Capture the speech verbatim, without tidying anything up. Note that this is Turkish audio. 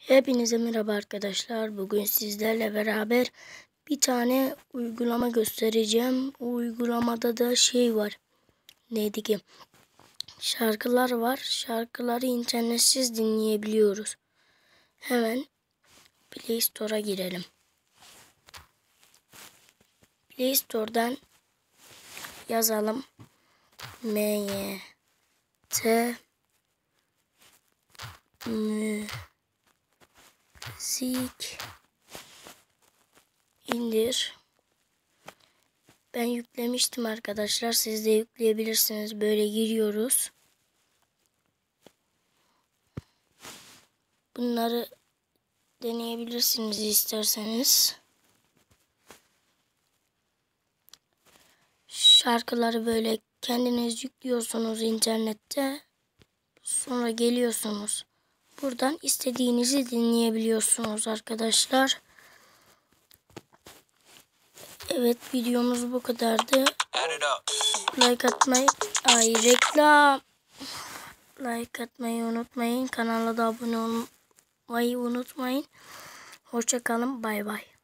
Hepinize merhaba arkadaşlar. Bugün sizlerle beraber bir tane uygulama göstereceğim. O uygulamada da şey var. Neydi ki? Şarkılar var. Şarkıları internetsiz dinleyebiliyoruz. Hemen Play Store'a girelim. Play Store'dan yazalım. M Y T Müzik indir. Ben yüklemiştim arkadaşlar. Siz de yükleyebilirsiniz. Böyle giriyoruz. Bunları deneyebilirsiniz isterseniz. Şarkıları böyle kendiniz yüklüyorsunuz internette. Sonra geliyorsunuz. Buradan istediğinizi dinleyebiliyorsunuz arkadaşlar. Evet, videomuz bu kadardı. Like atmayı, ay reklam. Like atmayı unutmayın. Kanala da abone olmayı unutmayın. Hoşça kalın. Bay bay.